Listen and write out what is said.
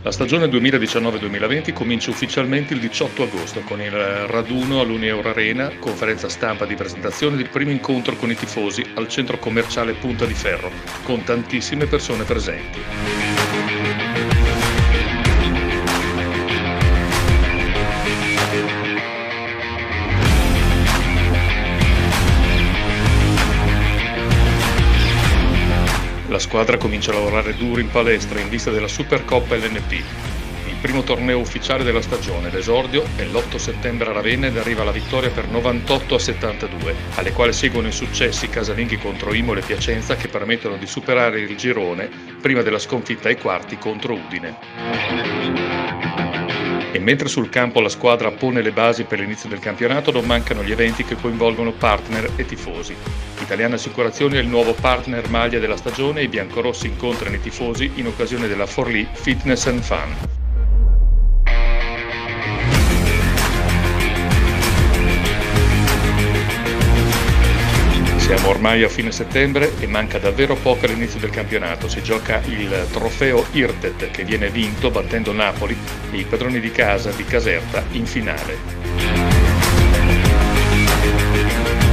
La stagione 2019-2020 comincia ufficialmente il 18 agosto con il raduno all'Unieur Arena, conferenza stampa di presentazione del primo incontro con i tifosi al centro commerciale Punta di Ferro, con tantissime persone presenti. La squadra comincia a lavorare duro in palestra in vista della Supercoppa LNP. Il primo torneo ufficiale della stagione, l'esordio, è l'8 settembre a Ravenna ed arriva la vittoria per 98-72, alle quali seguono i successi casalinghi contro Imole e Piacenza che permettono di superare il girone prima della sconfitta ai quarti contro Udine. E mentre sul campo la squadra pone le basi per l'inizio del campionato, non mancano gli eventi che coinvolgono partner e tifosi. Italiana Assicurazioni è il nuovo partner maglia della stagione e i biancorossi incontrano i tifosi in occasione della Forlì Fitness and Fun. Siamo ormai a fine settembre e manca davvero poco all'inizio del campionato. Si gioca il trofeo Irtet che viene vinto battendo Napoli e i padroni di casa di Caserta in finale.